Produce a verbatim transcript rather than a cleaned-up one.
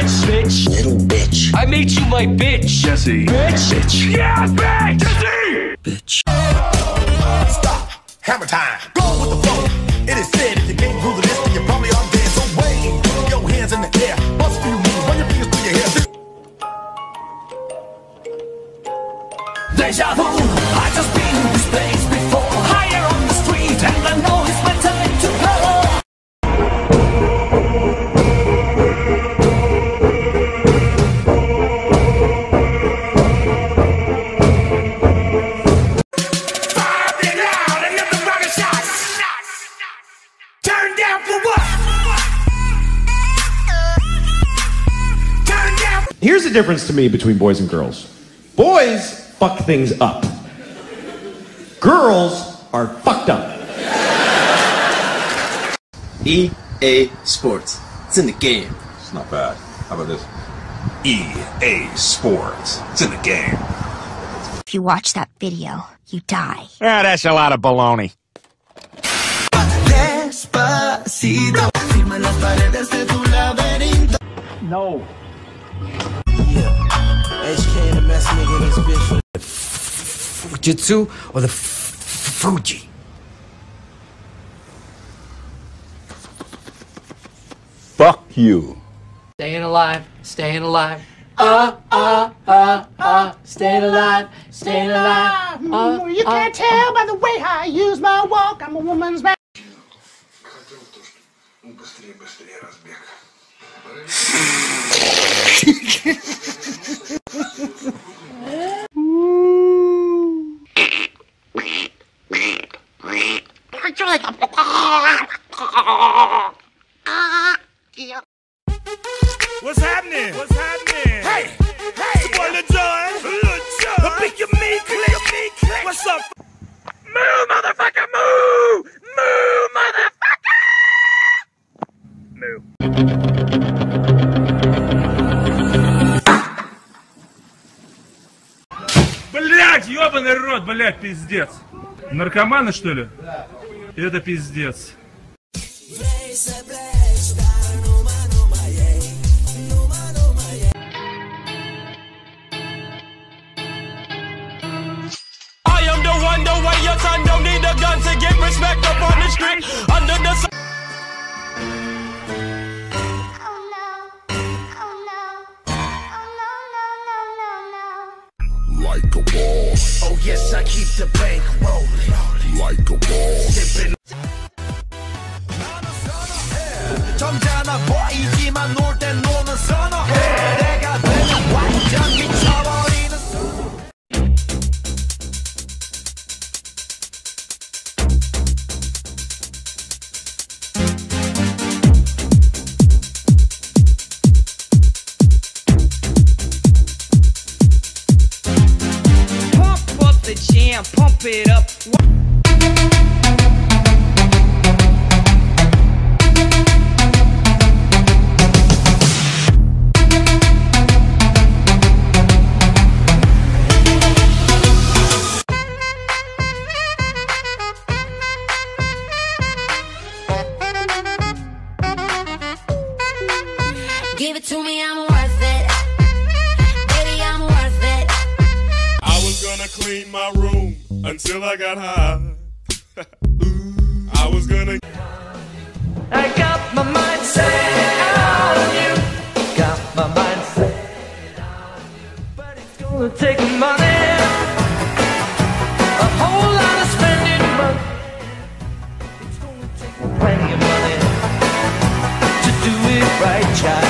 bitch. Bitch. Little bitch. I made you my bitch. Jesse. Bitch. Bitch. Yes, bitch. Jesse. Bitch. Stop. Hammer time. Go with the flow. It is said if you can't groove the list, then you probably aren't dead. So wave your hands in the air. Bust a few moves. Run your fingers through your hair. Deja vu. I just been in this place before. Higher on the street, and I know it's my time to go. Turn down for what? Turn down. Here's the difference to me between boys and girls. Boys fuck things up. Girls are fucked up. E A Sports. It's in the game. It's not bad. How about this? E A Sports. It's in the game. If you watch that video, you die. Ah, that's a lot of baloney. Despacito. Firma las paredes de tu laberinto. No. Yeah. H K and the mess nigga in this bitch. Fujitsu or the Fuji? Fuck you. Staying alive, staying alive. Uh, uh, uh, uh, staying alive, staying alive. Uh, You can't uh, tell by the way I use my walk. I'm a woman's man. What's happening? What's happening? Hey, hey, it's your boy Lil Jon. Lil Jon. Pick your meat, click your meat, click. What's up? Move, motherfucker, move! Move, motherfucker! Move. Блять, ёбаный рот, блять, пиздец. Наркоманы, что ли? Это пиздец. Wonder why your son don't need a gun to get respect up on the street. Under the sun. Oh no. Oh no. Oh no, no, no, no, no. Like a ball. Oh yes, I keep the bank rolling. Like a ball. Sipping. 점잖아 보이지만 놀 땐 노는 선어해. 내가 되면 완전 미쳐버리는 선어. jam, pump it up. Give it to me, I'm worth it. Baby, I'm worth it. I was gonna clean my room until I got high. I was gonna. I got my mind set on you. Got my mind set on you. But it's gonna take money. A whole lot of spending money. It's gonna take plenty of money to do it right, child.